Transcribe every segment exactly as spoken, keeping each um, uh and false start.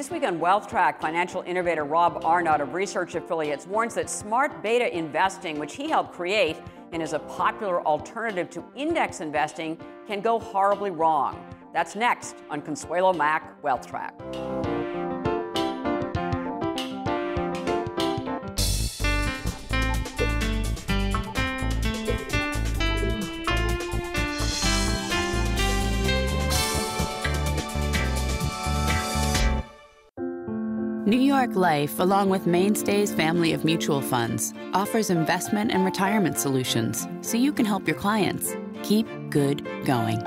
This week on Wealth Track, financial innovator Rob Arnott of Research Affiliates warns that smart beta investing, which he helped create and is a popular alternative to index investing, can go horribly wrong. That's next on Consuelo Mack Wealth Track. New York Life, along with Mainstay's family of mutual funds, offers investment and retirement solutions so you can help your clients keep good going.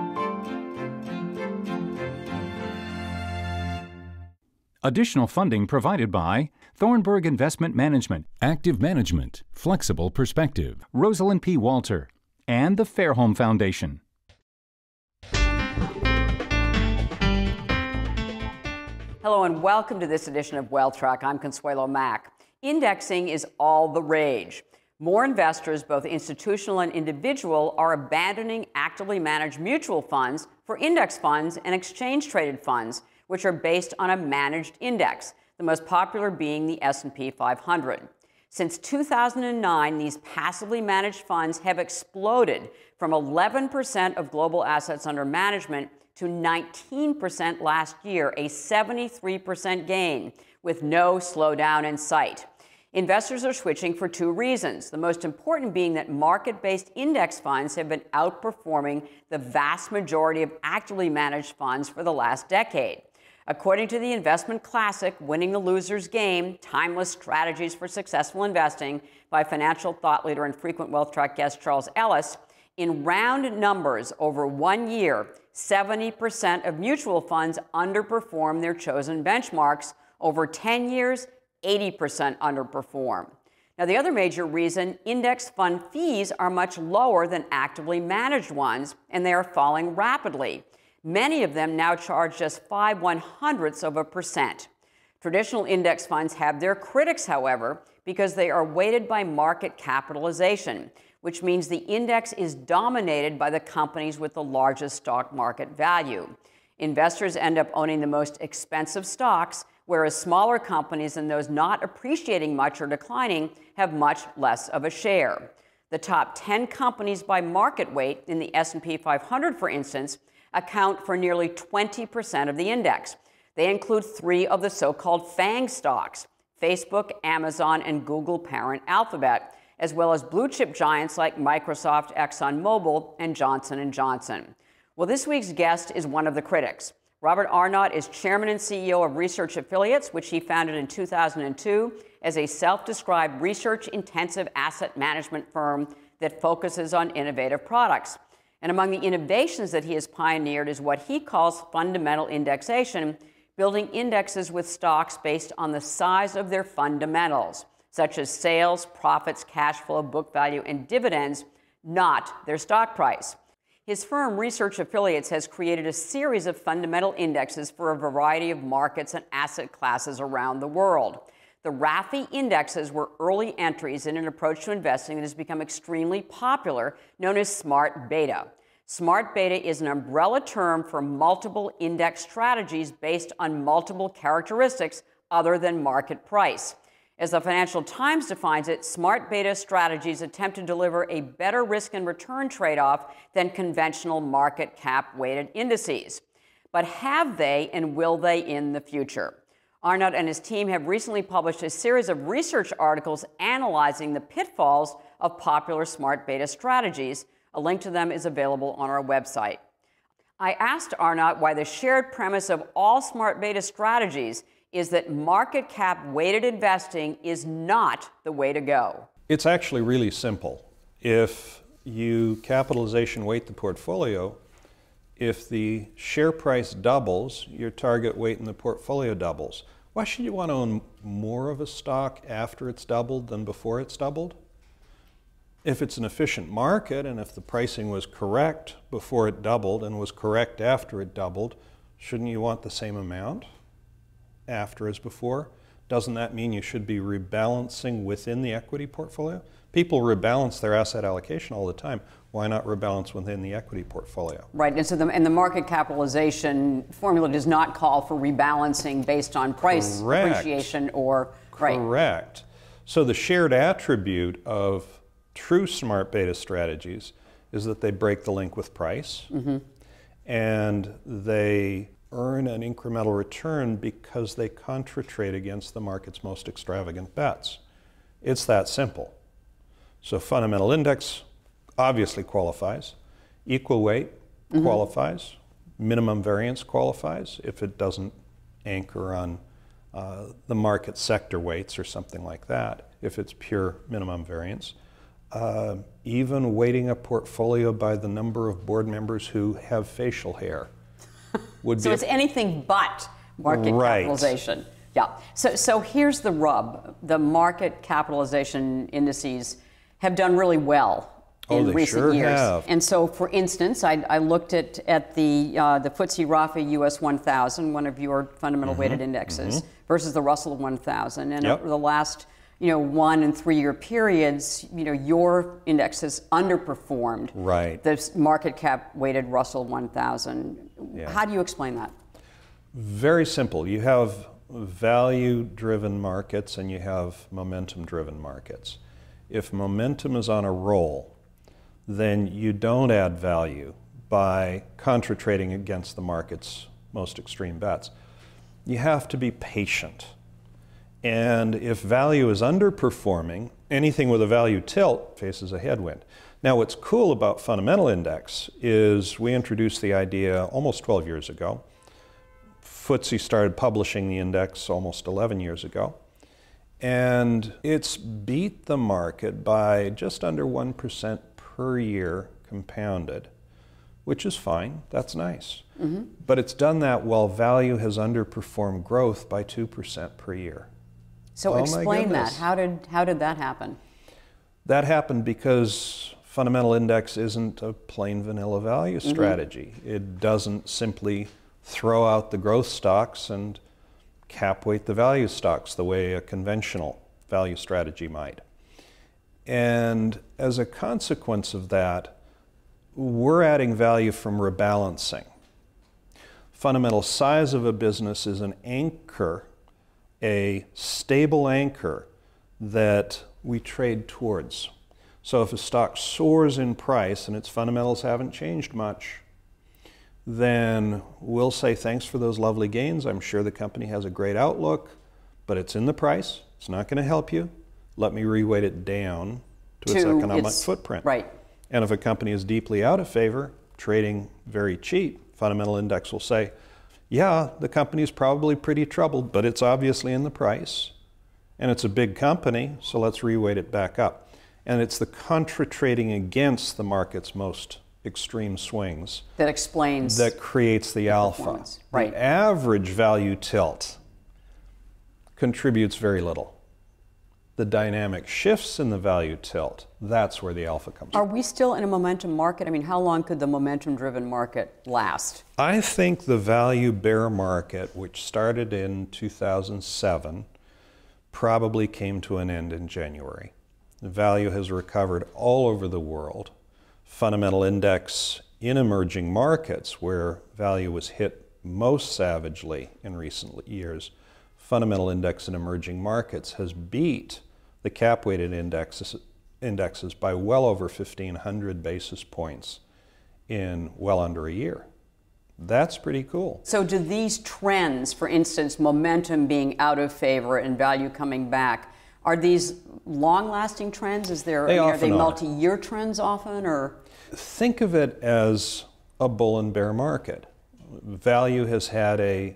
Additional funding provided by Thornburg Investment Management, Active Management, Flexible Perspective, Rosalind P. Walter, and the Fairholme Foundation. Hello and welcome to this edition of Wealth Track. I'm Consuelo Mack. Indexing is all the rage. More investors, both institutional and individual, are abandoning actively managed mutual funds for index funds and exchange-traded funds, which are based on a managed index, the most popular being the S and P five hundred. Since two thousand nine, these passively managed funds have exploded from eleven percent of global assets under management to nineteen percent last year, a seventy-three percent gain, with no slowdown in sight. Investors are switching for two reasons, the most important being that market-based index funds have been outperforming the vast majority of actively managed funds for the last decade. According to the investment classic, Winning the Loser's Game, Timeless Strategies for Successful Investing by financial thought leader and frequent Wealth Track guest Charles Ellis, in round numbers over one year, seventy percent of mutual funds underperform their chosen benchmarks. Over ten years, eighty percent underperform. Now, the other major reason, index fund fees are much lower than actively managed ones, and they are falling rapidly. Many of them now charge just five one hundredths of a percent. Traditional index funds have their critics, however, because they are weighted by market capitalization, which means the index is dominated by the companies with the largest stock market value. Investors end up owning the most expensive stocks, whereas smaller companies and those not appreciating much or declining have much less of a share. The top ten companies by market weight in the S and P five hundred, for instance, account for nearly twenty percent of the index. They include three of the so-called FANG stocks, Facebook, Amazon, and Google parent Alphabet, as well as blue-chip giants like Microsoft, ExxonMobil, and Johnson and Johnson. Well, this week's guest is one of the critics. Robert Arnott is chairman and C E O of Research Affiliates, which he founded in two thousand two as a self-described research-intensive asset management firm that focuses on innovative products. And among the innovations that he has pioneered is what he calls fundamental indexation, building indexes with stocks based on the size of their fundamentals, such as sales, profits, cash flow, book value, and dividends, not their stock price. His firm, Research Affiliates, has created a series of fundamental indexes for a variety of markets and asset classes around the world. The R A F I indexes were early entries in an approach to investing that has become extremely popular, known as smart beta. Smart beta is an umbrella term for multiple index strategies based on multiple characteristics other than market price. As the Financial Times defines it, smart beta strategies attempt to deliver a better risk and return trade-off than conventional market cap weighted indices. But have they, and will they in the future? Arnott and his team have recently published a series of research articles analyzing the pitfalls of popular smart beta strategies. A link to them is available on our website. I asked Arnott why the shared premise of all smart beta strategies is that market cap weighted investing is not the way to go. It's actually really simple. If you capitalization weight the portfolio, if the share price doubles, your target weight in the portfolio doubles. Why should you want to own more of a stock after it's doubled than before it's doubled? If it's an efficient market and if the pricing was correct before it doubled and was correct after it doubled, shouldn't you want the same amount after as before? Doesn't that mean you should be rebalancing within the equity portfolio? People rebalance their asset allocation all the time. Why not rebalance within the equity portfolio? Right, and so the, and the market capitalization formula does not call for rebalancing based on price Correct. appreciation or... Right. Correct. So the shared attribute of true smart beta strategies is that they break the link with price, mm-hmm. and they earn an incremental return because they contra-trade against the market's most extravagant bets. It's that simple. So fundamental index obviously qualifies. Equal weight mm-hmm. qualifies. Minimum variance qualifies if it doesn't anchor on uh, the market sector weights or something like that, if it's pure minimum variance. Uh, even weighting a portfolio by the number of board members who have facial hair would so be... it's anything but market right. capitalization. Yeah. So, so here's the rub. The market capitalization indices have done really well in oh, they recent sure years. Have. And so, for instance, I, I looked at, at the uh, the F T S E R A F A U S one thousand, one of your fundamental mm-hmm. weighted indexes, mm-hmm. versus the Russell one thousand. And yep. over the last you know, one and three year periods, you know, your index has underperformed right. the market cap weighted Russell one thousand. Yeah. How do you explain that? Very simple. You have value-driven markets and you have momentum-driven markets. If momentum is on a roll, then you don't add value by contra-trading against the market's most extreme bets. You have to be patient. And if value is underperforming, anything with a value tilt faces a headwind. Now, what's cool about fundamental index is we introduced the idea almost twelve years ago. F T S E started publishing the index almost eleven years ago. And it's beat the market by just under one percent per year compounded, which is fine. That's nice. Mm-hmm. But it's done that while value has underperformed growth by two percent per year. So oh explain that. How did, how did that happen? That happened because fundamental index isn't a plain vanilla value mm-hmm. strategy. It doesn't simply throw out the growth stocks and cap weight the value stocks the way a conventional value strategy might. And as a consequence of that, we're adding value from rebalancing. Fundamental size of a business is an anchor, a stable anchor that we trade towards. So if a stock soars in price and its fundamentals haven't changed much, then we'll say thanks for those lovely gains. I'm sure the company has a great outlook, but it's in the price. It's not going to help you. Let me reweight it down to, to its economic its, footprint. Right. And if a company is deeply out of favor, trading very cheap, fundamental index will say, yeah, the company is probably pretty troubled, but it's obviously in the price. And it's a big company, so let's reweight it back up. And it's the contra-trading against the market's most extreme swings that explains that creates the, the alpha. Right. The average value tilt contributes very little. The dynamic shifts in the value tilt, that's where the alpha comes Are from. we still in a momentum market? I mean, how long could the momentum-driven market last? I think the value bear market, which started in two thousand seven, probably came to an end in January. The value has recovered all over the world. Fundamental index in emerging markets, where value was hit most savagely in recent years, fundamental index in emerging markets has beat the cap-weighted indexes, indexes by well over fifteen hundred basis points in well under a year. That's pretty cool. So do these trends, for instance, momentum being out of favor and value coming back, are these long-lasting trends? Is there, they I mean, are they are. multi-year trends often, or? Think of it as a bull and bear market. Value has had a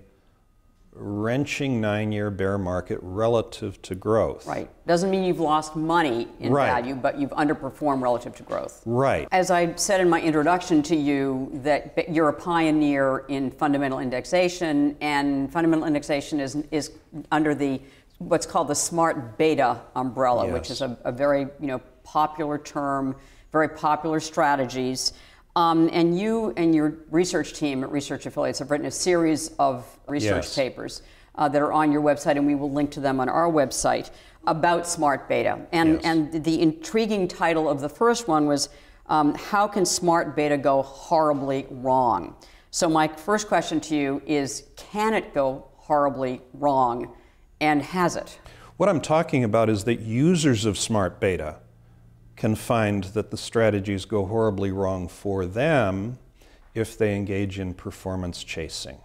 wrenching nine-year bear market relative to growth. Right. Doesn't mean you've lost money in right. value, but you've underperformed relative to growth. Right. As I said in my introduction to you, that you're a pioneer in fundamental indexation, and fundamental indexation is, is under the what's called the smart beta umbrella, yes. which is a, a very you know popular term, very popular strategies. Um, and you and your research team at Research Affiliates have written a series of research yes. papers uh, that are on your website, and we will link to them on our website. about smart beta. And, Yes. and the intriguing title of the first one was, um, How Can Smart Beta Go Horribly Wrong? So my first question to you is, can it go horribly wrong, and has it? What I'm talking about is that users of smart beta can find that the strategies go horribly wrong for them if they engage in performance chasing.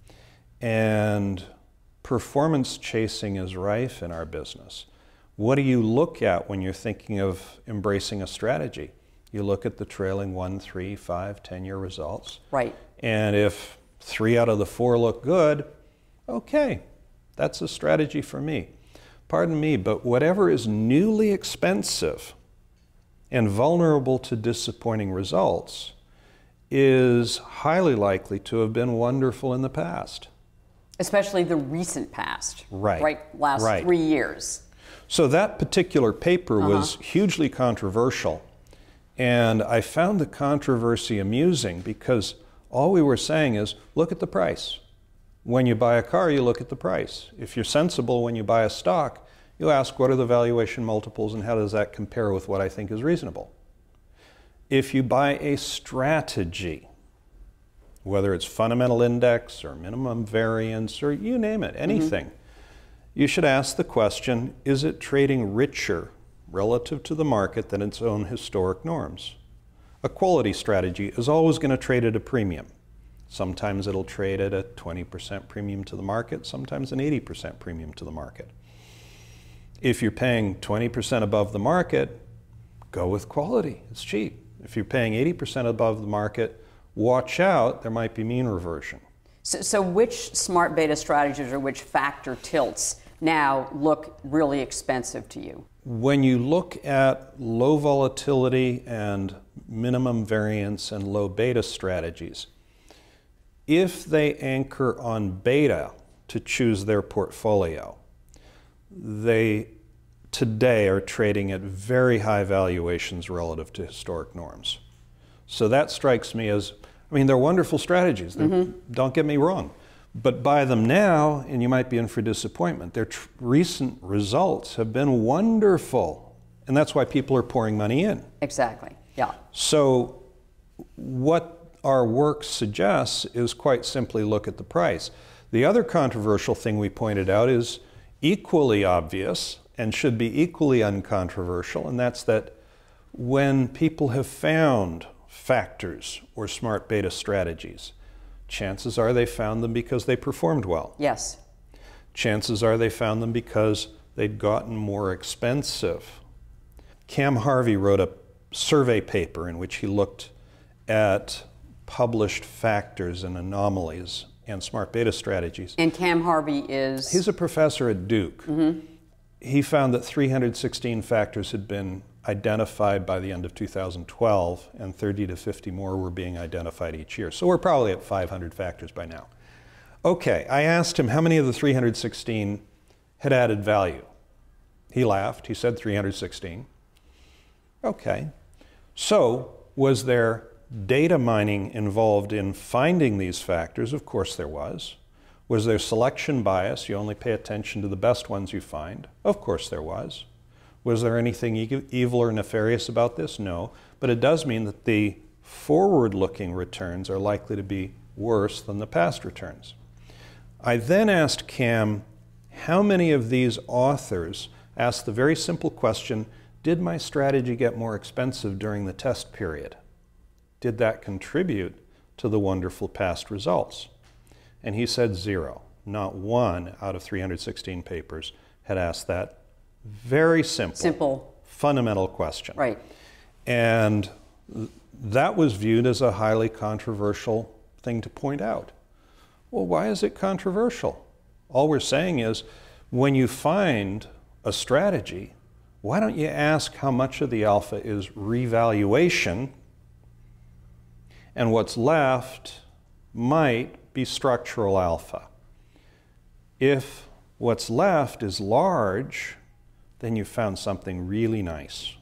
And performance chasing is rife in our business. What do you look at when you're thinking of embracing a strategy? You look at the trailing one, three, five, ten-year results. Right. And if three out of the four look good, okay, that's a strategy for me. Pardon me, but whatever is newly expensive and vulnerable to disappointing results is highly likely to have been wonderful in the past. Especially the recent past. Right. Right, last Right. three years. So that particular paper Uh-huh. was hugely controversial, and I found the controversy amusing because all we were saying is, look at the price. When you buy a car, you look at the price. If you're sensible when you buy a stock, you ask what are the valuation multiples and how does that compare with what I think is reasonable. If you buy a strategy, whether it's fundamental index or minimum variance or you name it, anything, mm-hmm. you should ask the question, is it trading richer relative to the market than its own historic norms? A quality strategy is always going to trade at a premium. Sometimes it'll trade at a twenty percent premium to the market, sometimes an eighty percent premium to the market. If you're paying twenty percent above the market, go with quality, it's cheap. If you're paying eighty percent above the market, watch out, there might be mean reversion. So, so which smart beta strategies or which factor tilts now look really expensive to you? When you look at low volatility and minimum variance and low beta strategies, if they anchor on beta to choose their portfolio, they today are trading at very high valuations relative to historic norms. So that strikes me as, I mean, they're wonderful strategies, mm-hmm. don't get me wrong, but buy them now and you might be in for disappointment. Their tr- recent results have been wonderful, and that's why people are pouring money in. Exactly, yeah. So what our work suggests is quite simply look at the price. The other controversial thing we pointed out is equally obvious and should be equally uncontroversial, and that's that when people have found factors or smart beta strategies, chances are they found them because they performed well. Yes. Chances are they found them because they'd gotten more expensive. Cam Harvey wrote a survey paper in which he looked at published factors and anomalies and smart beta strategies. And Cam Harvey is? He's a professor at Duke. Mm-hmm. He found that three hundred sixteen factors had been identified by the end of two thousand twelve, and thirty to fifty more were being identified each year. So we're probably at five hundred factors by now. Okay, I asked him how many of the three hundred sixteen had added value. He laughed, he said three hundred sixteen. Okay, so was there data mining involved in finding these factors? Of course there was. Was there selection bias? You only pay attention to the best ones you find? Of course there was. Was there anything e- evil or nefarious about this? No. But it does mean that the forward-looking returns are likely to be worse than the past returns. I then asked Cam, how many of these authors asked the very simple question, did my strategy get more expensive during the test period? Did that contribute to the wonderful past results? And he said zero. Not one out of three hundred sixteen papers had asked that very simple, simple, fundamental question. Right. And th- that was viewed as a highly controversial thing to point out. Well, why is it controversial? All we're saying is, when you find a strategy, why don't you ask how much of the alpha is revaluation, and what's left might be structural alpha. If what's left is large, then you found something really nice.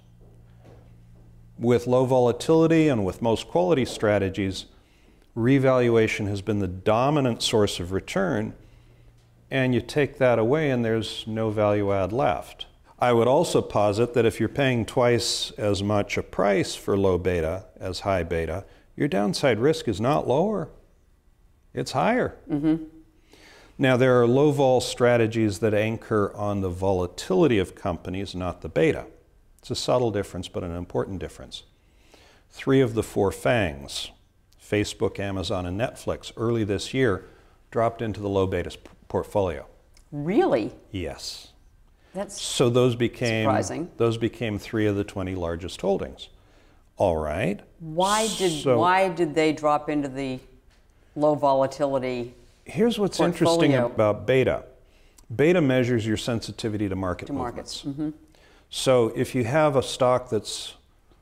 With low volatility and with most quality strategies, revaluation has been the dominant source of return, and you take that away and there's no value add left. I would also posit that if you're paying twice as much a price for low beta as high beta, your downside risk is not lower. It's higher. Mm-hmm. Now, there are low vol strategies that anchor on the volatility of companies, not the beta. It's a subtle difference, but an important difference. Three of the four FANGs, Facebook, Amazon, and Netflix, early this year, dropped into the low beta portfolio. Really? Yes. That's so those became surprising. Those became three of the twenty largest holdings. All right. Why did so, why did they drop into the low volatility? Here's what's portfolio? interesting about beta. Beta measures your sensitivity to market to movements. markets. Mm-hmm. So if you have a stock that's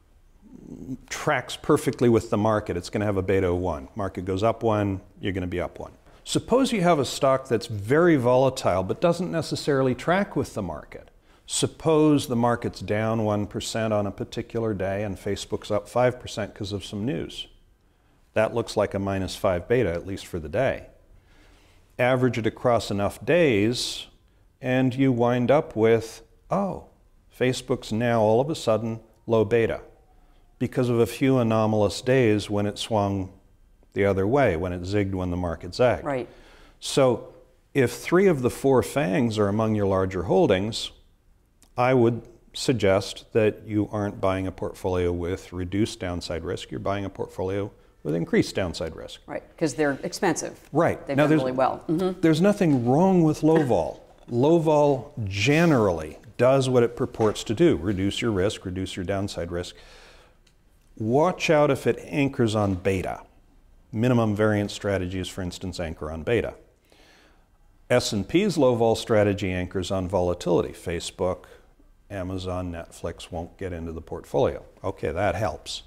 tracks perfectly with the market, it's going to have a beta of one. Market goes up one, you're going to be up one. Suppose you have a stock that's very volatile but doesn't necessarily track with the market. Suppose the market's down one percent on a particular day and Facebook's up five percent because of some news. That looks like a minus five beta, at least for the day. Average it across enough days and you wind up with, oh, Facebook's now all of a sudden low beta because of a few anomalous days when it swung the other way, when it zigged when the market zagged. Right. So if three of the four FANGs are among your larger holdings, I would suggest that you aren't buying a portfolio with reduced downside risk. You're buying a portfolio with increased downside risk. Right, because they're expensive. Right. They've now, done there's, really well. Mm-hmm. There's nothing wrong with low vol. Low vol generally does what it purports to do, reduce your risk, reduce your downside risk. Watch out if it anchors on beta. Minimum variance strategies, for instance, anchor on beta. S and P's low vol strategy anchors on volatility. Facebook, Amazon, Netflix won't get into the portfolio. Okay, that helps.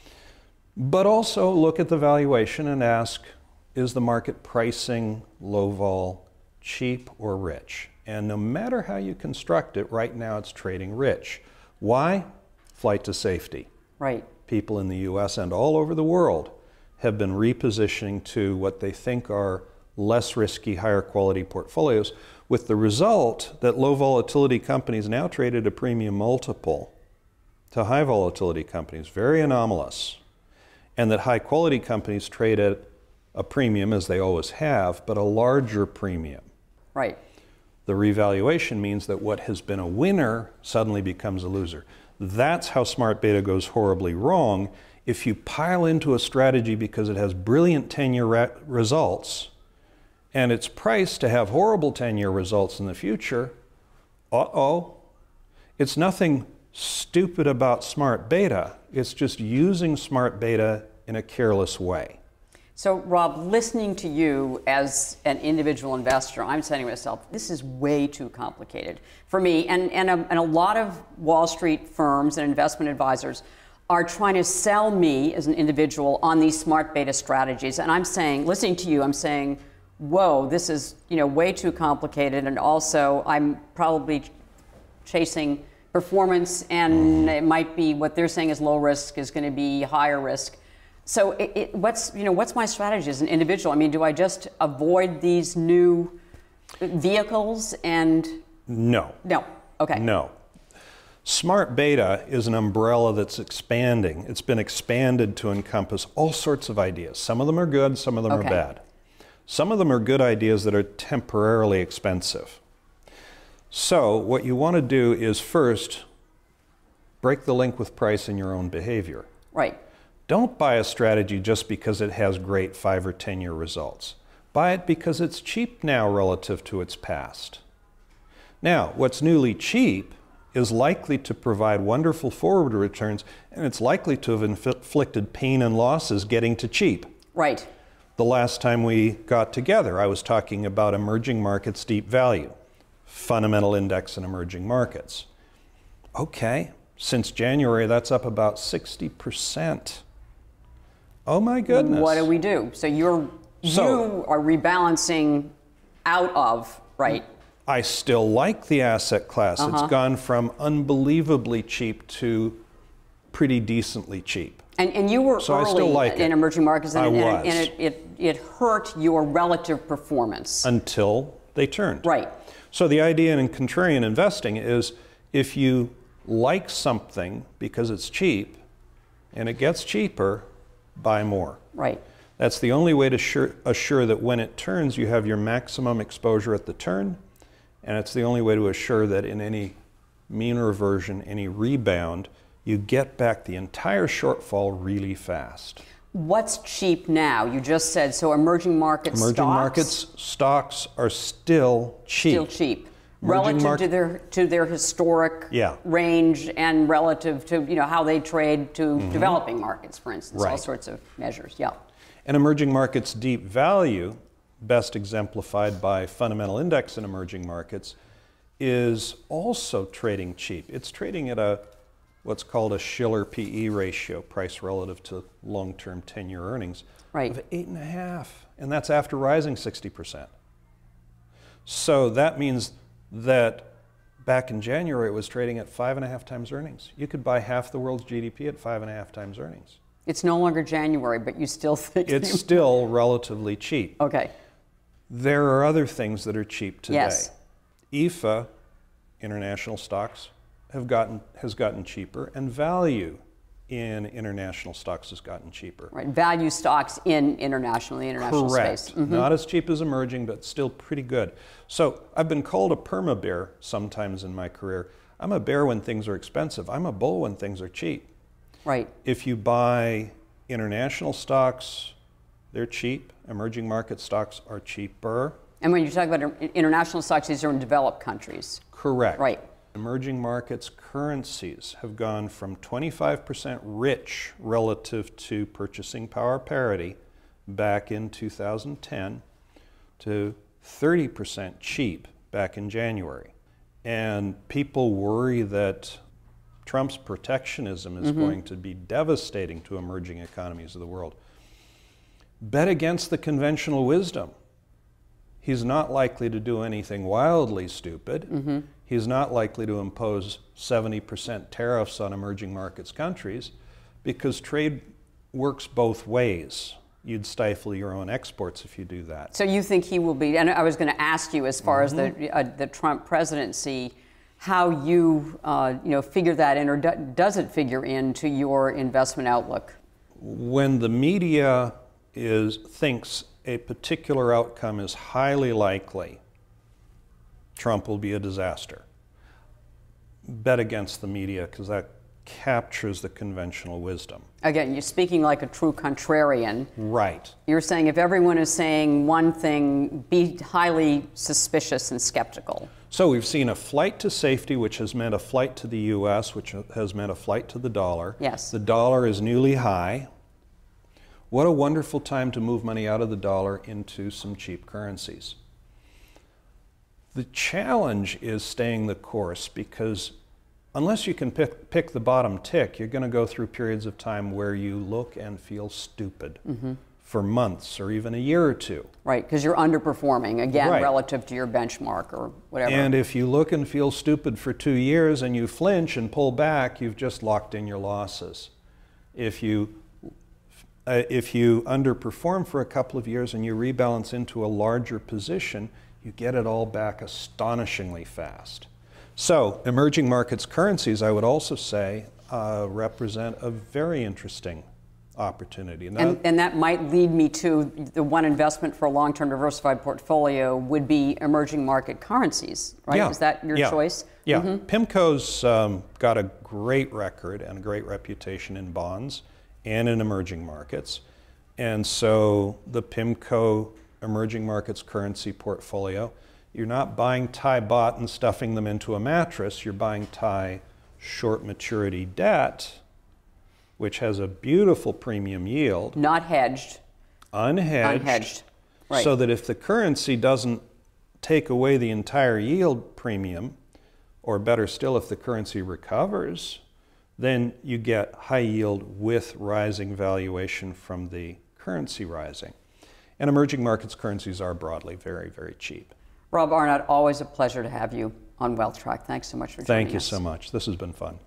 But also look at the valuation and ask, is the market pricing low vol cheap or rich? And no matter how you construct it, right now it's trading rich. Why? Flight to safety. Right. People in the U S and all over the world have been repositioning to what they think are less risky, higher quality portfolios, with the result that low volatility companies now trade at a premium multiple to high volatility companies, very anomalous, and that high quality companies trade at a premium, as they always have, but a larger premium. Right. The revaluation means that what has been a winner suddenly becomes a loser. That's how smart beta goes horribly wrong. If you pile into a strategy because it has brilliant ten-year re results and it's priced to have horrible ten-year results in the future, uh-oh, it's nothing stupid about smart beta. It's just using smart beta in a careless way. So, Rob, listening to you as an individual investor, I'm saying to myself, this is way too complicated for me. And, and, a, and a lot of Wall Street firms and investment advisors are trying to sell me as an individual on these smart beta strategies. And I'm saying, listening to you, I'm saying, whoa, this is, you know, way too complicated. And also, I'm probably ch chasing performance, and it might be what they're saying is low risk is going to be higher risk. So it, it, what's, you know, what's my strategy as an individual? I mean, do I just avoid these new vehicles and... No. No. Okay. No. Smart beta is an umbrella that's expanding. It's been expanded to encompass all sorts of ideas. Some of them are good, some of them Okay. are bad. Some of them are good ideas that are temporarily expensive. So what you want to do is first break the link with price in your own behavior. Right. Don't buy a strategy just because it has great five or ten year results. Buy it because it's cheap now relative to its past. Now, what's newly cheap is likely to provide wonderful forward returns, and it's likely to have inflicted pain and losses getting to cheap. Right. The last time we got together, I was talking about emerging markets deep value, fundamental index in emerging markets. Okay, since January, that's up about sixty percent. Oh my goodness. What do we do? So you're So- you are rebalancing out of, right? I still like the asset class. Uh-huh. It's gone from unbelievably cheap to pretty decently cheap. And, and you were So I early still like in it. emerging markets, and, I and, was. and it, it, it hurt your relative performance. Until they turned. Right. So the idea in contrarian investing is If you like something because it's cheap and it gets cheaper, buy more. Right. That's the only way to assure, assure that when it turns, you have your maximum exposure at the turn, and it's the only way to assure that in any mean reversion, any rebound, you get back the entire shortfall really fast. What's cheap now? You just said, so emerging market emerging stocks? Emerging markets stocks are still cheap. Still cheap. Relative to their to their historic yeah. range and relative to, you know, how they trade to mm-hmm. developing markets, for instance, right. all sorts of measures. Yeah. And emerging markets deep value, best exemplified by fundamental index in emerging markets, is also trading cheap. It's trading at a what's called a Shiller P E ratio, price relative to long-term ten-year earnings, right. of eight and a half, and that's after rising sixty percent. So that means that back in January it was trading at five and a half times earnings. You could buy half the world's G D P at five and a half times earnings. It's no longer January, but you still think it's still relatively cheap. Okay. There are other things that are cheap today. Yes. I F A, international stocks, have gotten has gotten cheaper, and value in international stocks has gotten cheaper. Right, value stocks in international, the international Correct. space. Mm-hmm. Not as cheap as emerging, but still pretty good. So I've been called a perma bear sometimes in my career. I'm a bear when things are expensive. I'm a bull when things are cheap. Right. If you buy international stocks, they're cheap. Emerging market stocks are cheaper. And when you talk about international stocks, these are in developed countries. Correct. Right. Emerging markets currencies have gone from twenty-five percent rich relative to purchasing power parity back in two thousand ten to thirty percent cheap back in January. And people worry that Trump's protectionism is mm-hmm. going to be devastating to emerging economies of the world. Bet against the conventional wisdom. He's not likely to do anything wildly stupid. Mm-hmm. He's not likely to impose seventy percent tariffs on emerging markets countries because trade works both ways. You'd stifle your own exports if you do that. So you think he will be, and I was going to ask you as far mm-hmm. as the, uh, the Trump presidency, how you, uh, you know, figure that in, or do, does it figure into your investment outlook? When the media is thinks a particular outcome is highly likely, Trump will be a disaster. Bet against the media because that captures the conventional wisdom. Again, you're speaking like a true contrarian. Right. You're saying if everyone is saying one thing, be highly suspicious and skeptical. So we've seen a flight to safety, which has meant a flight to the U S, which has meant a flight to the dollar. Yes. The dollar is newly high. What a wonderful time to move money out of the dollar into some cheap currencies. The challenge is staying the course because unless you can pick, pick the bottom tick, you're going to go through periods of time where you look and feel stupid mm-hmm. for months or even a year or two. Right, because you're underperforming, again, right. relative to your benchmark or whatever. And if you look and feel stupid for two years and you flinch and pull back, you've just locked in your losses. If you Uh, if you underperform for a couple of years and you rebalance into a larger position, you get it all back astonishingly fast. So emerging markets currencies, I would also say, uh, represent a very interesting opportunity. And, and, and that might lead me to the one investment for a long-term diversified portfolio would be emerging market currencies, right? Yeah. Is that your yeah. choice? Yeah. Mm-hmm. PIMCO's um, got a great record and a great reputation in bonds and in emerging markets. And so the PIMCO emerging markets currency portfolio, you're not buying Thai baht and stuffing them into a mattress, you're buying Thai short maturity debt, which has a beautiful premium yield. Not hedged. Unhedged. Unhedged, right. So that if the currency doesn't take away the entire yield premium, or better still, if the currency recovers, then you get high yield with rising valuation from the currency rising. And emerging markets currencies are broadly very, very cheap. Rob Arnott, always a pleasure to have you on Wealth Track. Thanks so much for joining us. Thank you so much. This has been fun.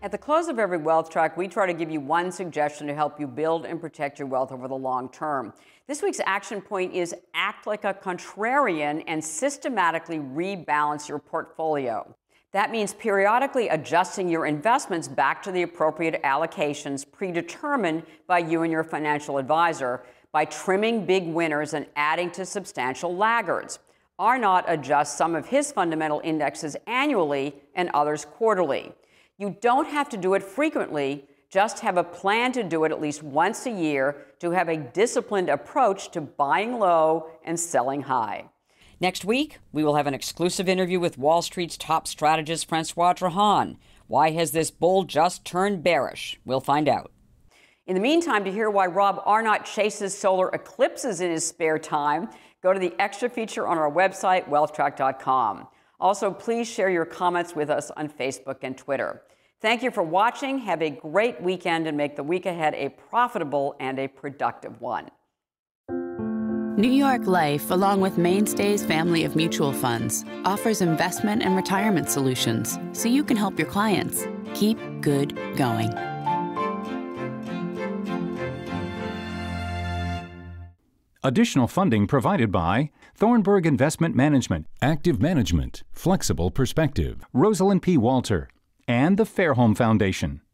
At the close of every Wealth Track, we try to give you one suggestion to help you build and protect your wealth over the long term. This week's action point is act like a contrarian and systematically rebalance your portfolio. That means periodically adjusting your investments back to the appropriate allocations predetermined by you and your financial advisor by trimming big winners and adding to substantial laggards. Arnott adjusts some of his fundamental indexes annually and others quarterly. You don't have to do it frequently, just have a plan to do it at least once a year to have a disciplined approach to buying low and selling high. Next week, we will have an exclusive interview with Wall Street's top strategist, Francois Trahan. Why has this bull just turned bearish? We'll find out. In the meantime, to hear why Rob Arnott chases solar eclipses in his spare time, go to the extra feature on our website, wealth track dot com. Also, please share your comments with us on Facebook and Twitter. Thank you for watching. Have a great weekend and make the week ahead a profitable and a productive one. New York Life, along with Mainstay's family of mutual funds, offers investment and retirement solutions so you can help your clients keep good going. Additional funding provided by Thornburg Investment Management, Active Management, Flexible Perspective, Rosalind P. Walter, and the Fairholme Foundation.